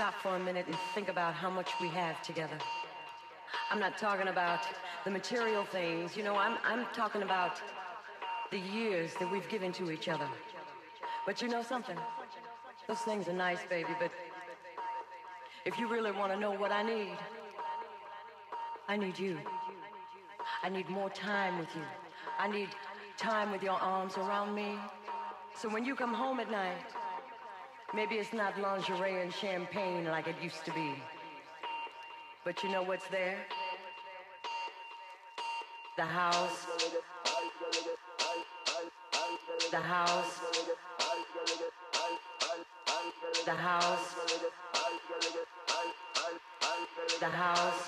stop for a minute and think about how much we have together. I'm not talking about the material things, I'm talking about the years that we've given to each other. But you know something? Those things are nice, baby, but if you really want to know what I need you. I need more time with you. I need time with your arms around me. So when you come home at night, maybe it's not lingerie and champagne like it used to be. But you know what's there? The house. The house. The house. The house.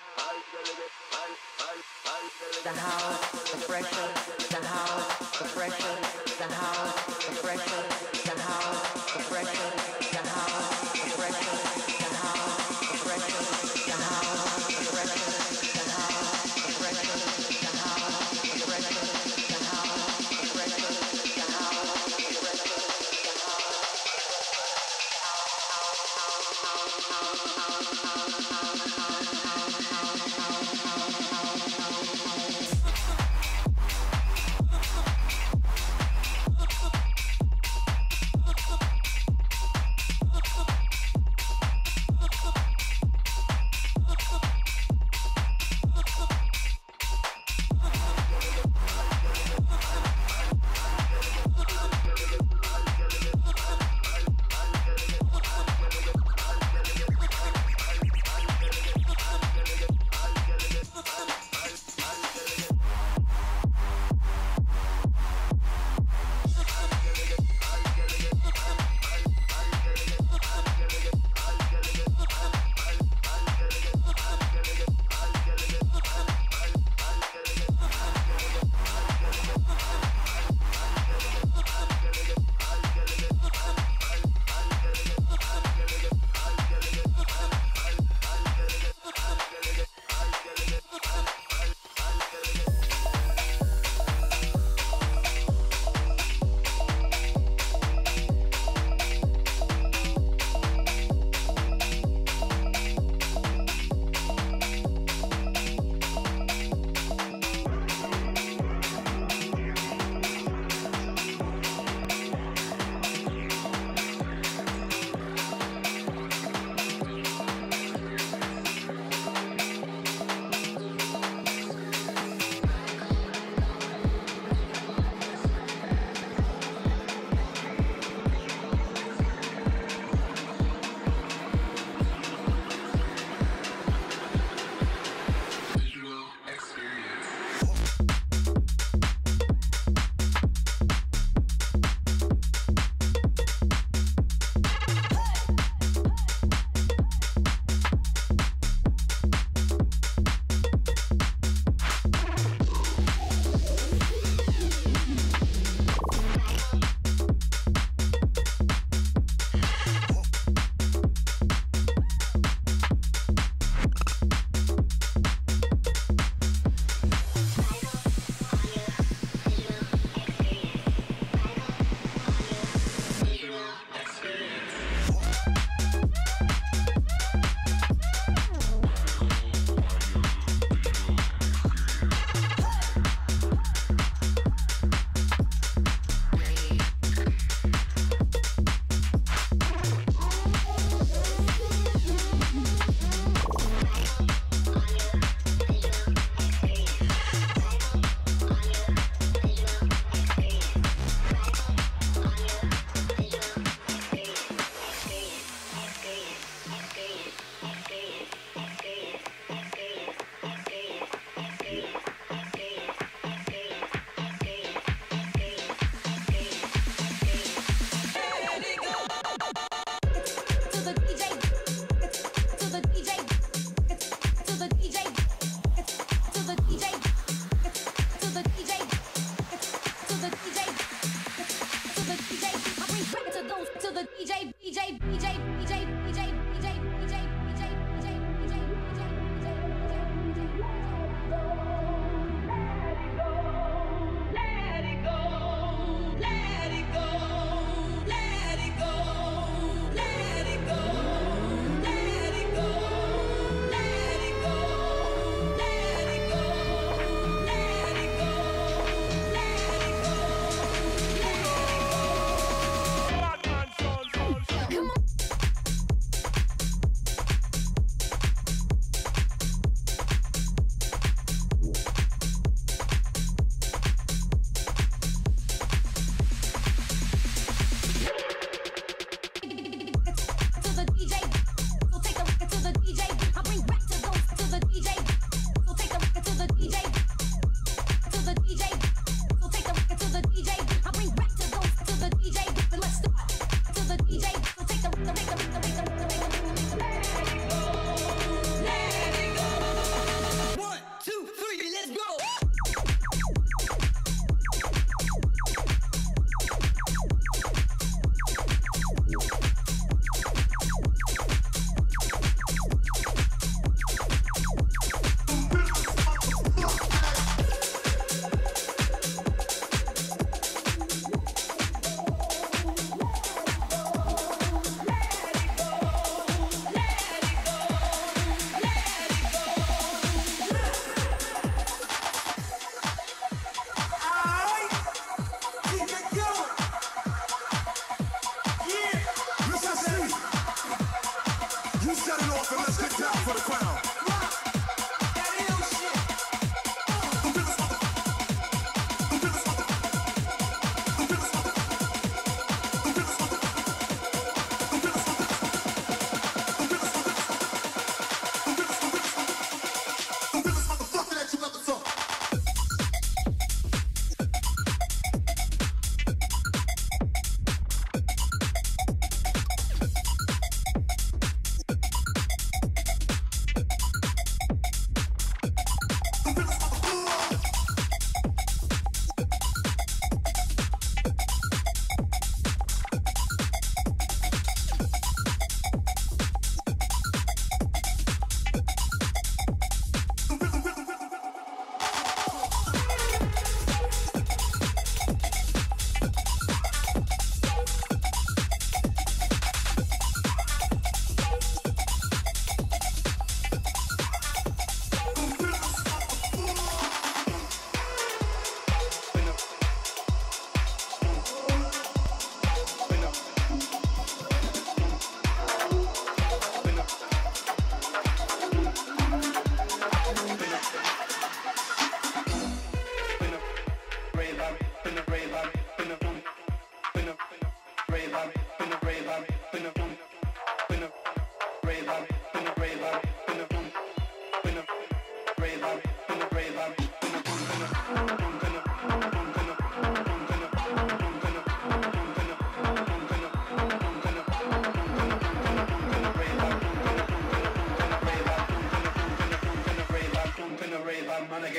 The house, the pressure, the house, the pressure, the house, the pressure, the house, the pressure, the house, the pressure, the house, the pressure, the house, the pressure, the house, the pressure, the house, the pressure, the house, the pressure, the house, the pressure,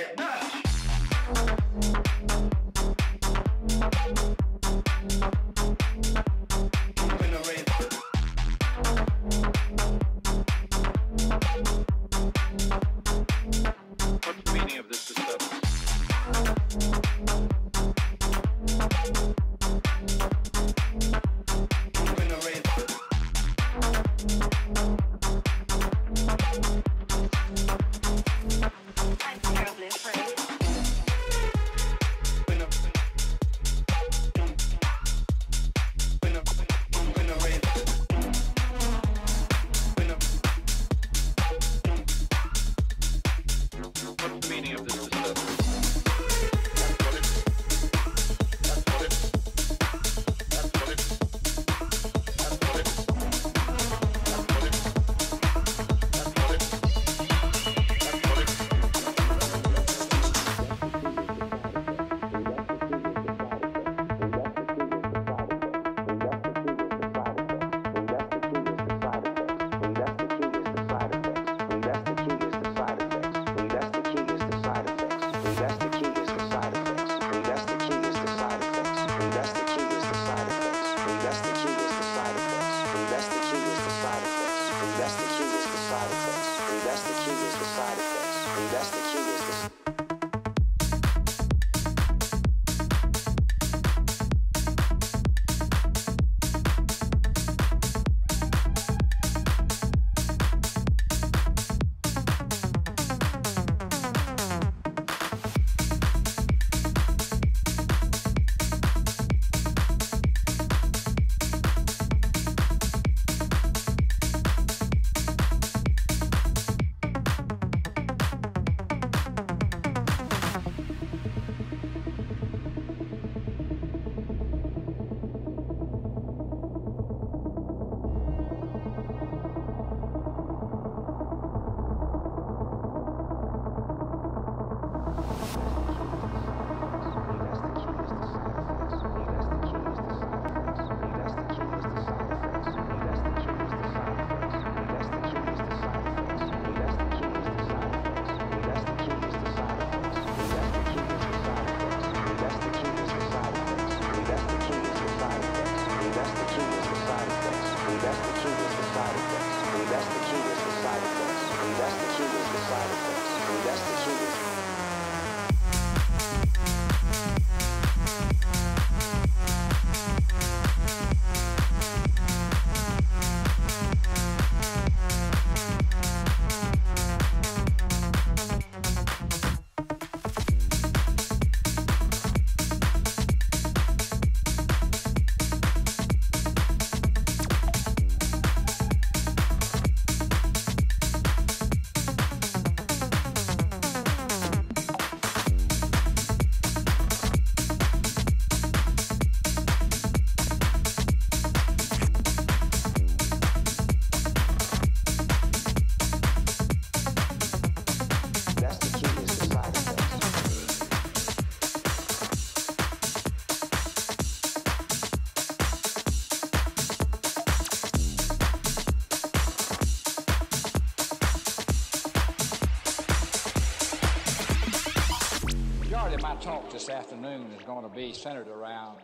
This afternoon is going to be centered around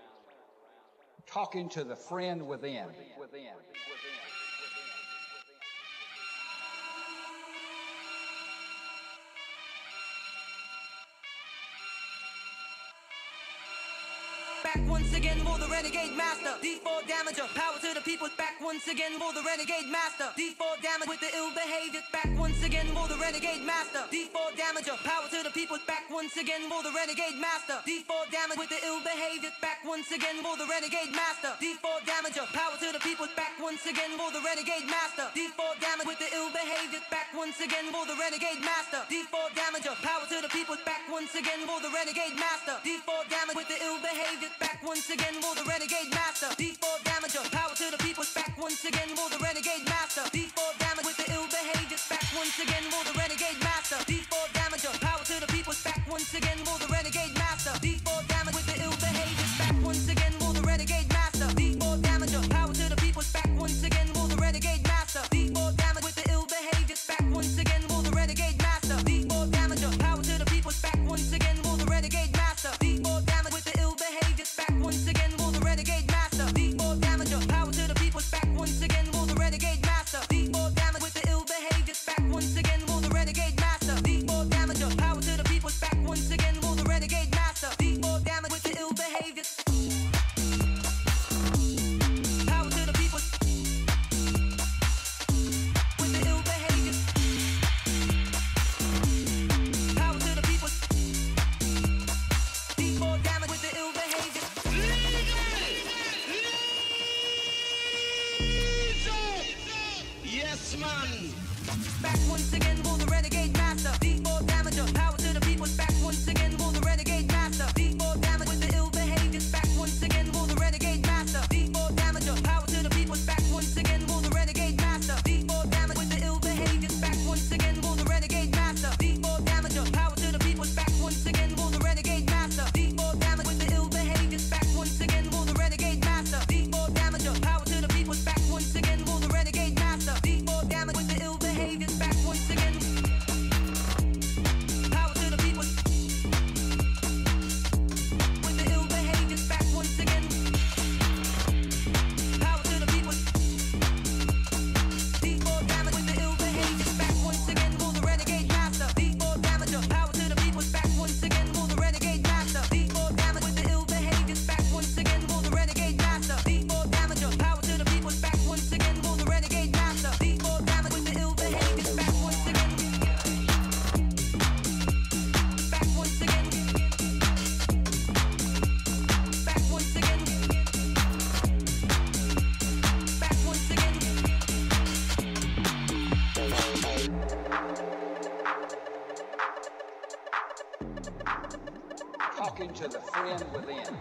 talking to the friend within. Back once again for the renegade master. D4 damager, power to the people. Back once again for the renegade master. D4 damage with the ill behavior. Back once again for the renegade master. D4 damager, power to the people. Back once again for the renegade master. D4 damage with the ill behavior. Back once again for the renegade master. D4 damager, power to the people. Back once again for the renegade master. D4 damage with the ill behavior. Back once again for the renegade master. D4 damager, power to the people. Back once again for the renegade master. D4 damage with the ill behavior. Back once again for the renegade master. D4 damager, power to the people. Back once again for the renegade master. D4 damage with the ill behavior. Back once again for the renegade master. D4 damager, power to the people. Back once again for the renegade master. D4 damage with the ill behavior. Back once again for the renegade master. D4 damager, power to the people. Back once again for the renegade master. D4 damage with the ill behavior. Back once again for the renegade master. D4 damager, power to the people. once again for the renegade master. D4 damager, power to the people. Back once again for the renegade master. D4 damage with the ill behaviors. Back once again for the renegade master. D4 damager, power to the people. Back once again for the renegade master. D4 damage with the ill behaviors. Back once again for the renegade master. D4 damager, power to the people. Back once again for the renegade master. D4 damage with the ill behaviors. Back once again for the renegade master. D4 damager, power to the people. Back once again for the renegade master. D4 damage with the ill behaviors. Back once again. Power to the people. With the ill behaviors. Back once again. Power to the people. D4 damage with the ill behaviors. Back once again for the renegade master. D4 damager. Power to the people. Back once again for the renegade master. D4 damage with the ill behaviors. Back once again for the renegade master. D4 damager. Power to the people. Back once again for the renegade master. D4 damage with the ill behaviors. Back once again. Back once again. Back once again. Back once again. Talking to the friend within.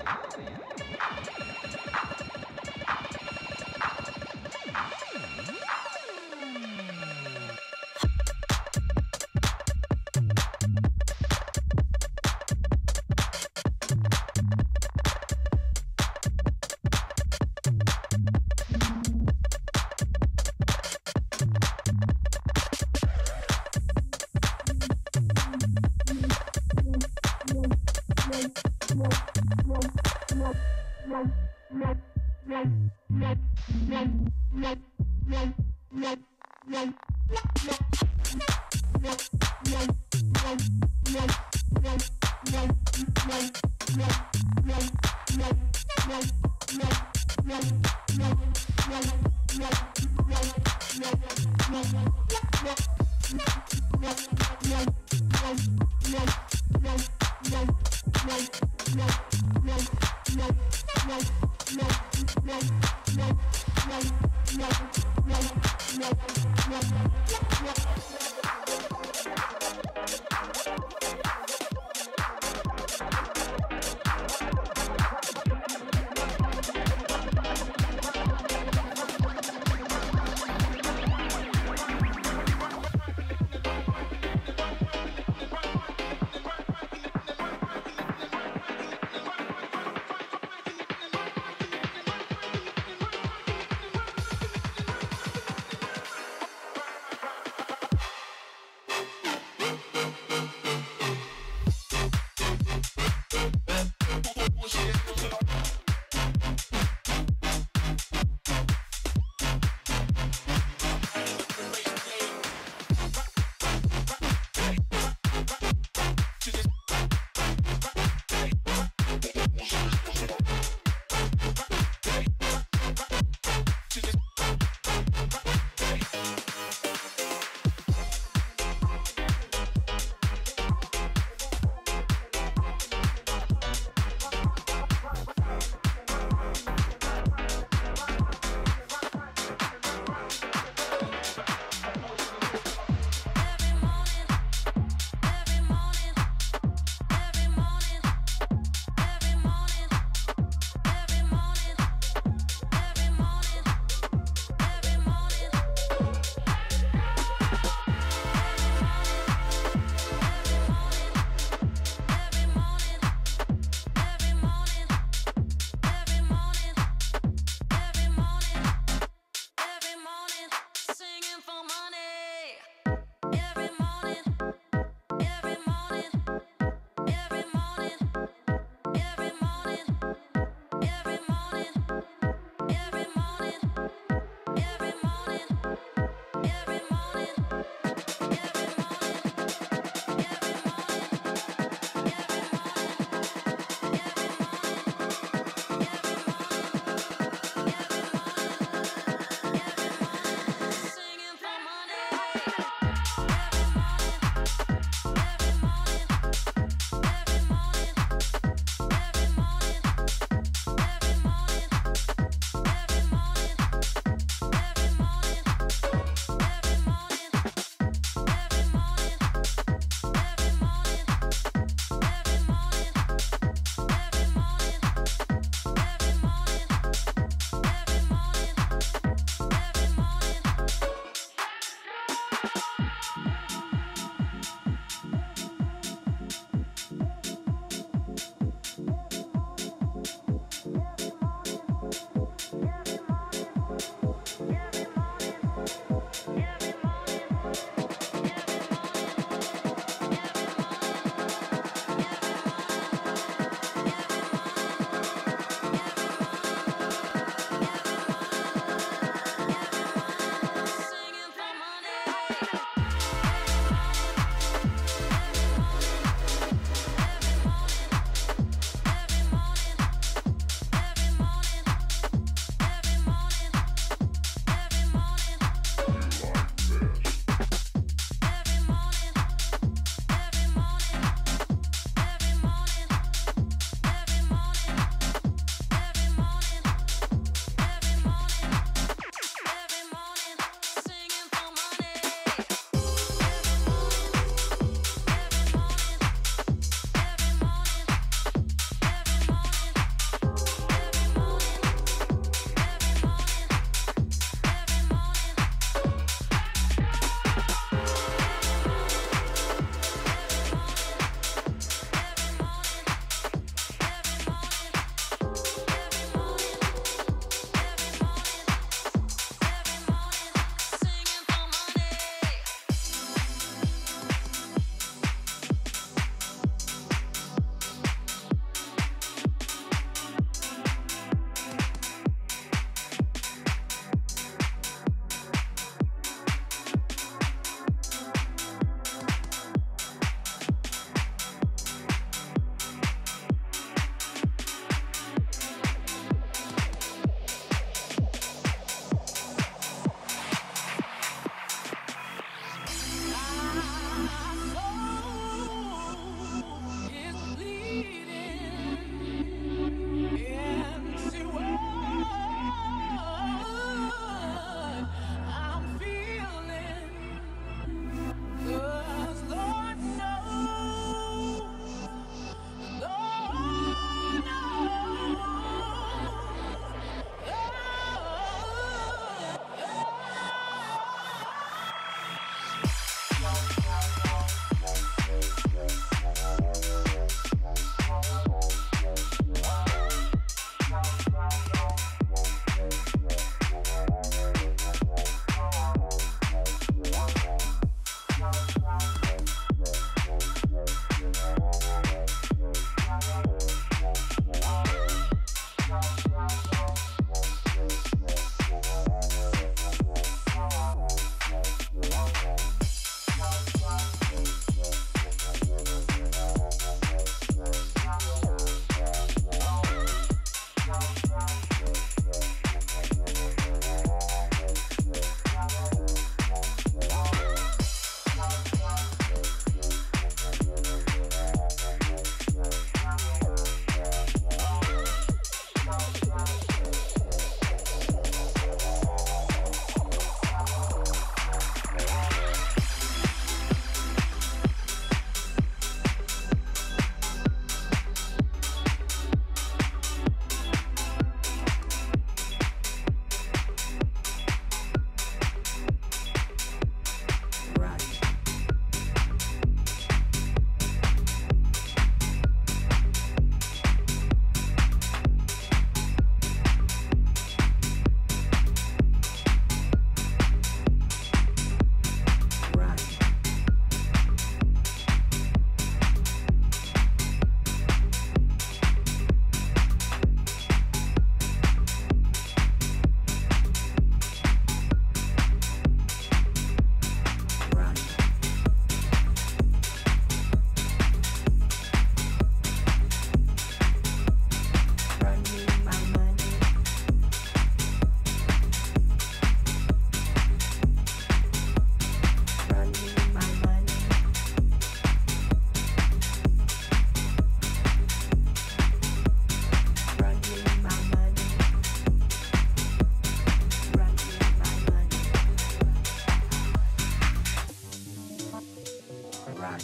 Run.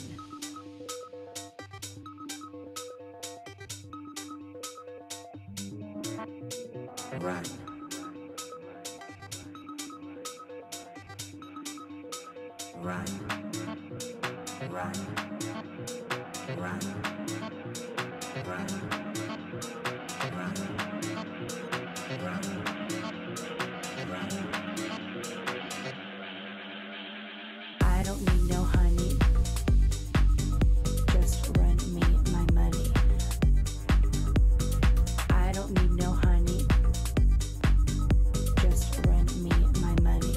Run. Run. Run. Run. Run. Run. Run. Run. I don't need no honey. Just run me my money. I don't need no honey. Just run me my money.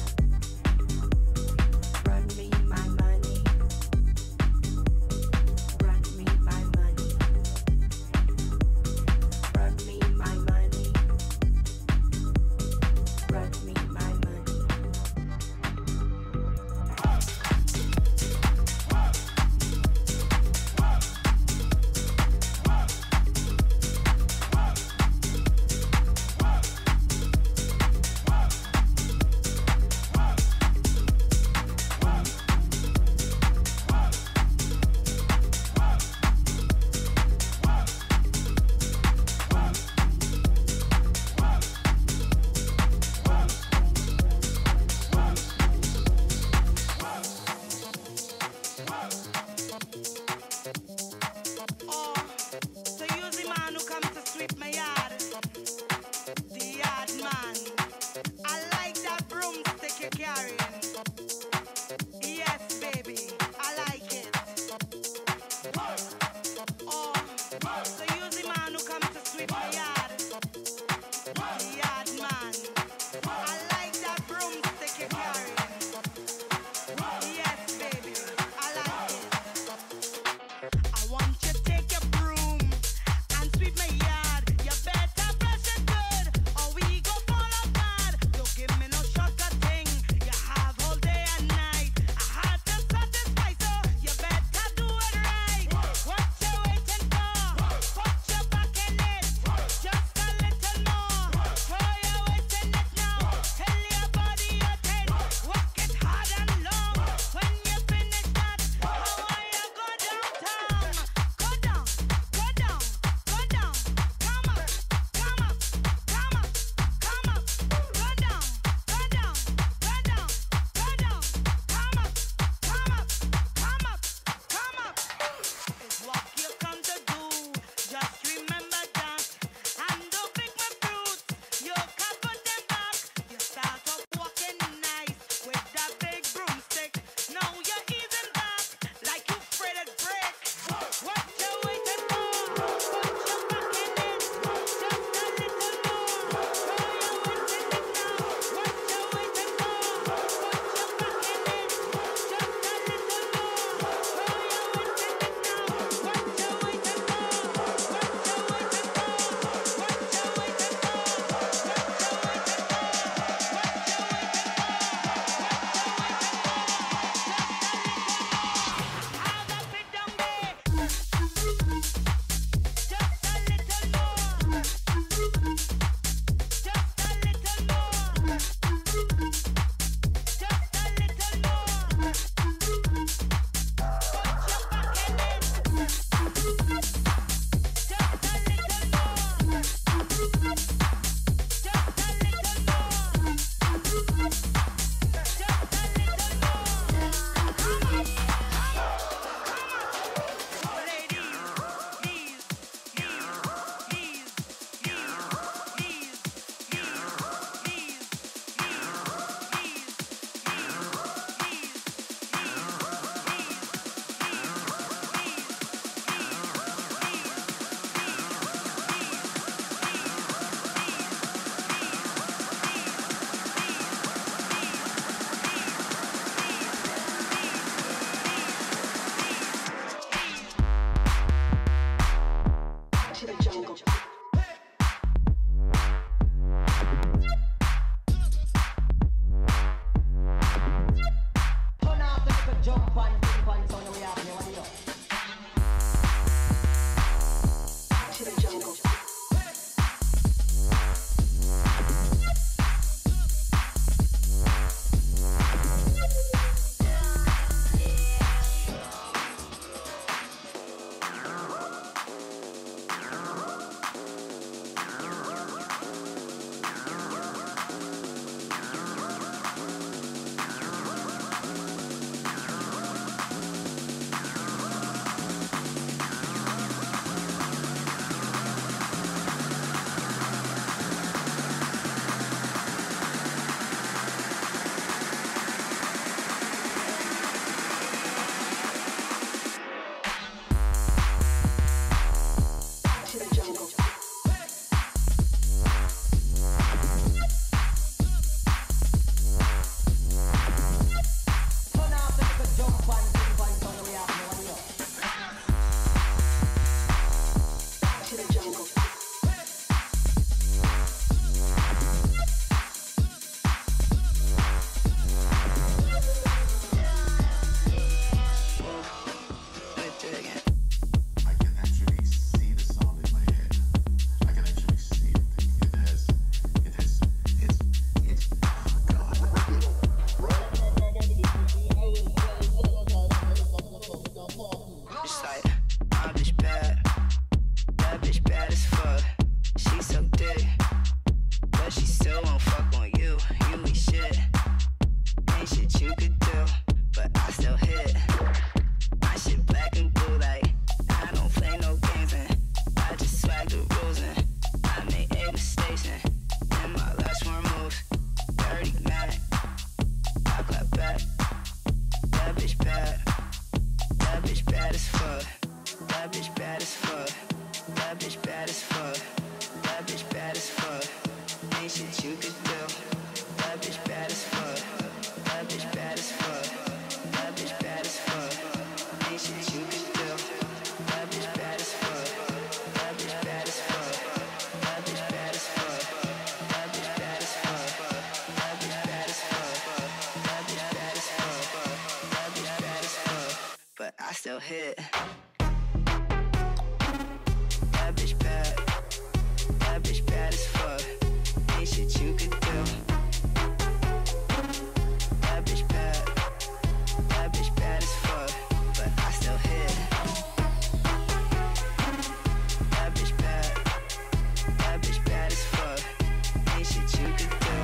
Run me my money. Run me my money. Run me my money. Run me my money. That bitch bad as fuck. That bitch bad as fuck. That bitch bad as fuck. Ain't shit you could do. That bitch bad as fuck. That bitch bad as fuck. That bitch bad as fuck. Ain't shit you could do. That bitch bad as fuck. That bitch bad as fuck. That bitch bad as fuck. That bitch bad as fuck. That bitch bad as fuck. That bitch bad as fuck. That bitch bad as fuck. But I still hit. That bitch bad. That bitch bad as fuck. Ain't shit you could do. That bitch bad. That bitch bad as fuck. But I still hit. That bitch bad. That bitch bad as fuck. Ain't shit you could do.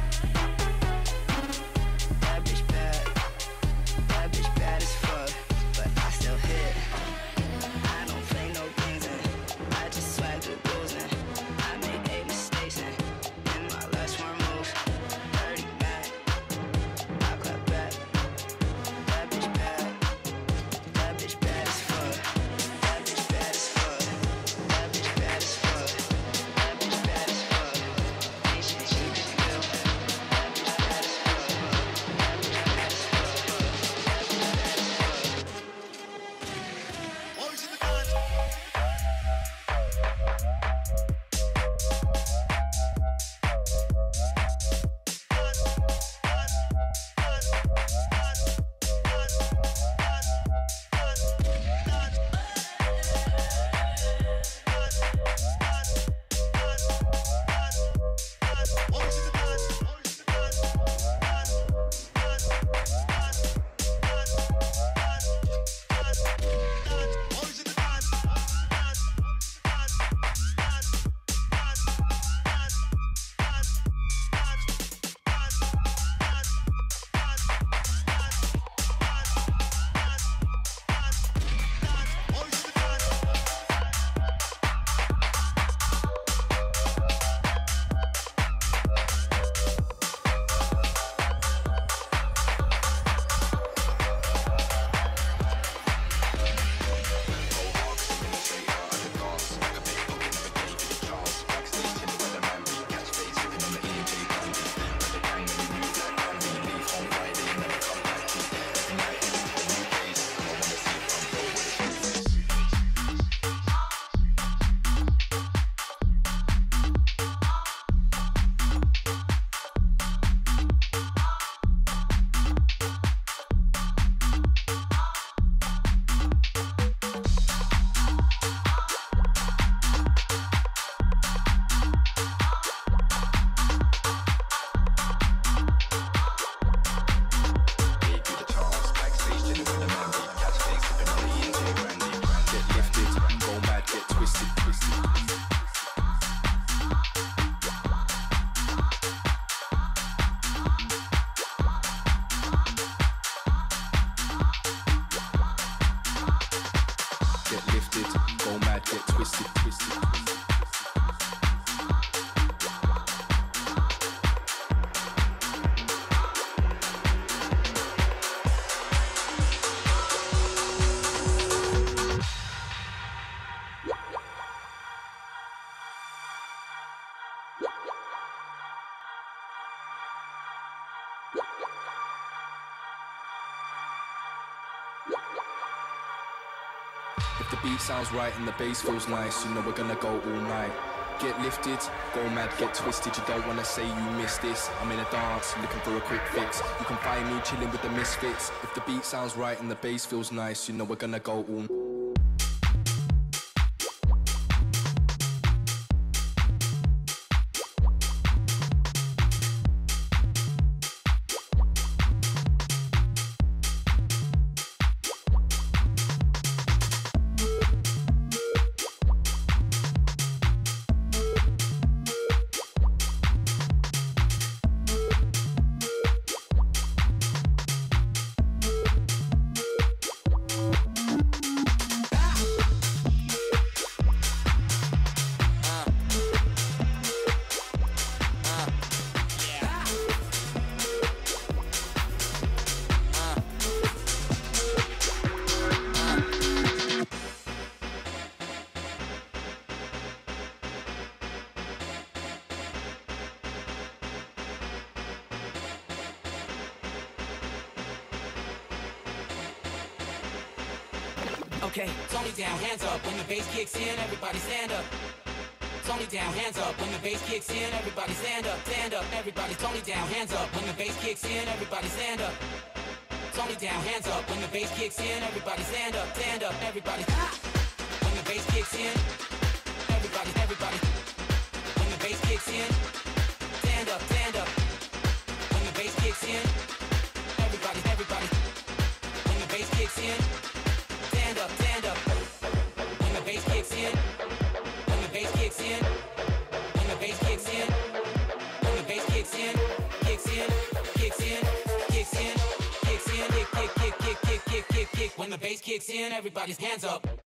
That bitch bad. That bitch bad as fuck. But I still hit. I don't play no games and I just swag the rules and I made 8 mistakes and in my last one move, dirty mad. I clap back. That bitch bad. That bitch bad as fuck. That bitch bad as fuck. That bitch bad as fuck. That bitch bad as fuck. Ain't shit you can do. That bitch bad as fuck. That bitch bad as fuck. That bitch bad as fuck. Boys in the band. If the beat sounds right and the bass feels nice, you know we're gonna go all night. Get lifted, go mad, get twisted. You don't wanna say you missed this. I'm in a dance, looking for a quick fix. You can find me chilling with the misfits. If the beat sounds right and the bass feels nice, you know we're gonna go all night. Okay, Tony down, hands up. When the bass kicks in, everybody stand up. Tony down, hands up. When the bass kicks in, everybody stand up, stand up. Everybody, Tony down, hands up. When the bass kicks in, everybody stand up. Tony down, hands up. When the bass kicks in, everybody stand up, stand up. Everybody, when the bass kicks in, everybody, everybody. When the bass kicks in, stand up, stand up. When the bass kicks in, everybody, everybody. When the bass kicks in, stand up, stand up. When the bass kicks in, when the bass kicks in, when the bass kicks in, when the bass kicks in, kicks in, kicks in, kicks in, kicks in, kick, kick, kick, kick, kick, kick, kick, kick. When the bass kicks in, everybody's hands up.